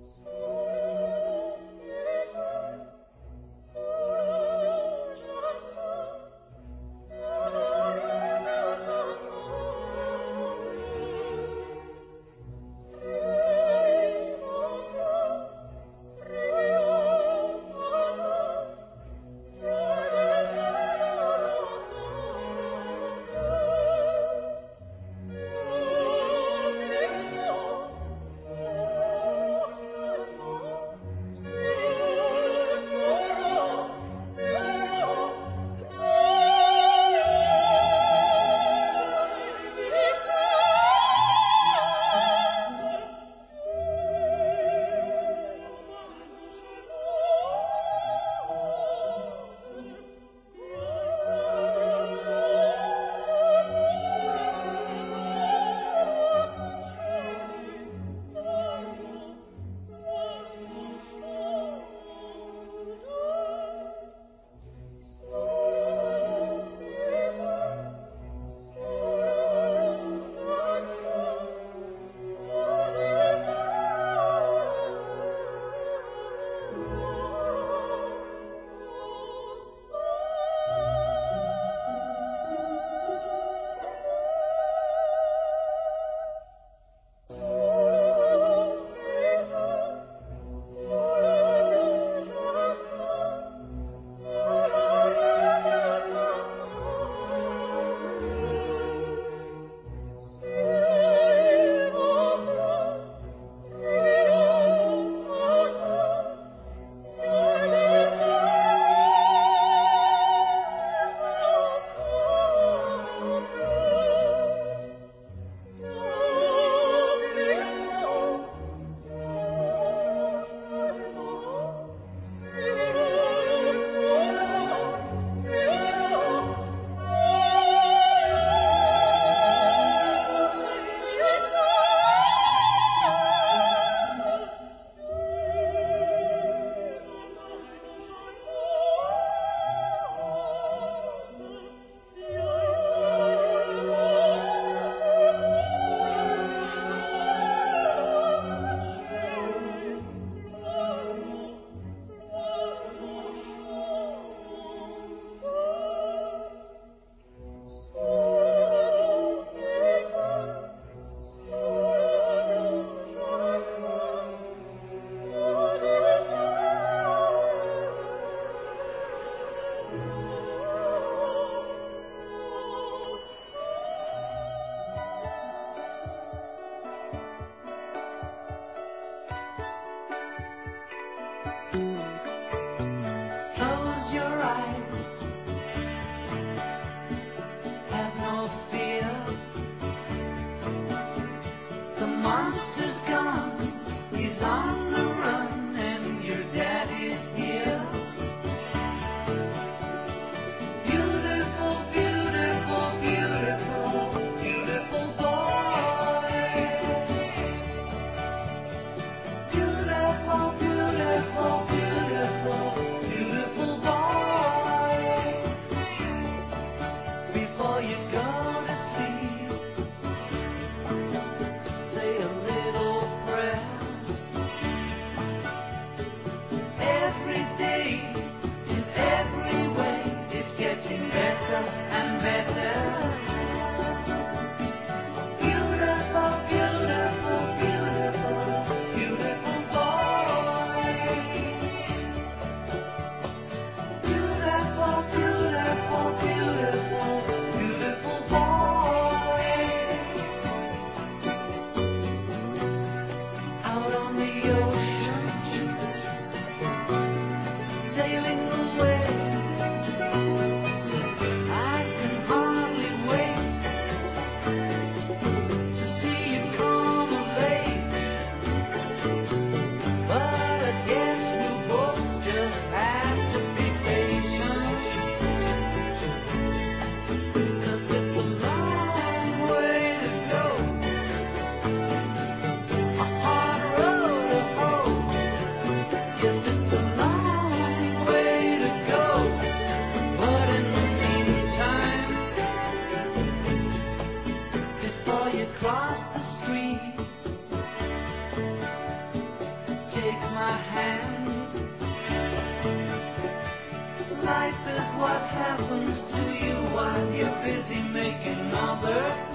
Close your eyes, have no fear. The monster's gone, he's on the run, and your daddy's here. Beautiful, beautiful, beautiful, beautiful boy. Beautiful, beautiful, beautiful, beautiful boy. Before you go to sleep, say a little prayer. Every day, in every way, it's getting better and better. Beautiful, beautiful, beautiful, beautiful boy. Beautiful, beautiful, beautiful, beautiful boy. Out on the ocean, sailing away, I can hardly wait to see you come of age. But I guess we'll both just have to be patient, 'cause it's a long way to go, a hard road to hoe. Yes, it's a long way to go, but in the meantime, before you cross the street, happens to you while you're busy making other